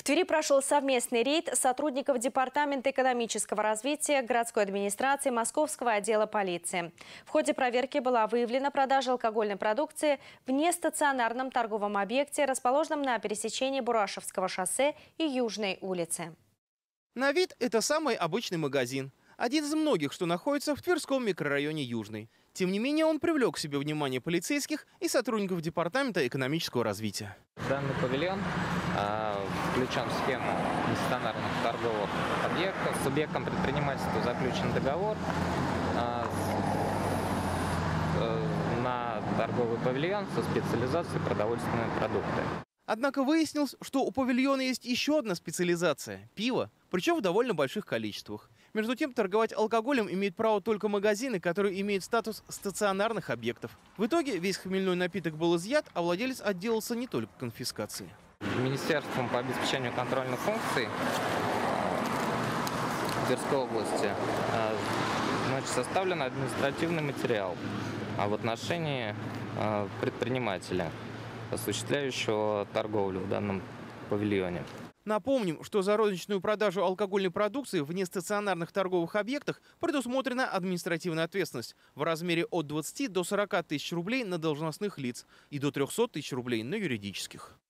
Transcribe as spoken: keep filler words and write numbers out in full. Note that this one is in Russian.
Твери прошел совместный рейд сотрудников Департамента экономического развития, городской администрации, Московского отдела полиции. В ходе проверки была выявлена продажа алкогольной продукции в нестационарном торговом объекте, расположенном на пересечении Бурашевского шоссе и Южной улицы. На вид это самый обычный магазин. Один из многих, что находится в Тверском микрорайоне Южный. Тем не менее, он привлек к себе внимание полицейских и сотрудников Департамента экономического развития. Данный павильон э, включен в схему нестационарных торговых объектов. С субъектом предпринимательства заключен договор э, э, на торговый павильон со специализацией продовольственные продукты. Однако выяснилось, что у павильона есть еще одна специализация – пиво, причем в довольно больших количествах. Между тем, торговать алкоголем имеют право только магазины, которые имеют статус стационарных объектов. В итоге весь хмельной напиток был изъят, а владелец отделался не только конфискацией. Министерством по обеспечению контрольных функций Тверской области значит, составлен административный материал в отношении предпринимателя, осуществляющего торговлю в данном павильоне. Напомним, что за розничную продажу алкогольной продукции в нестационарных торговых объектах предусмотрена административная ответственность в размере от двадцати до сорока тысяч рублей на должностных лиц и до трёхсот тысяч рублей на юридических.